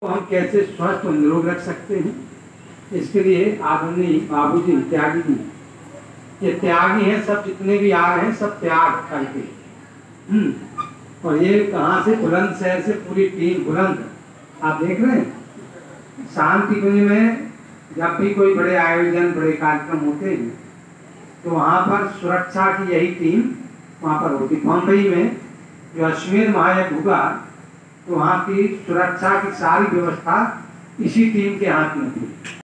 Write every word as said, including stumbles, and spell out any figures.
हम कैसे स्वस्थ और निरोग रख सकते हैं, इसके लिए आदरणीय बाबूजी त्यागी जी, ये त्यागी हैं, सब जितने भी आ रहे हैं सब त्याग करके। हम्म और ये कहाँ से, बुलंदशहर से पूरी टीम बुलंद, आप देख रहे हैं शांति कुंज में जब भी कोई बड़े आयोजन बड़े कार्यक्रम होते हैं तो वहाँ पर सुरक्षा की यही टीम वहाँ पर होती। बम्बई में जो अश्मेर महायज्ञ हुआ तो वहाँ की सुरक्षा की सारी व्यवस्था इसी टीम के हाथ में थी।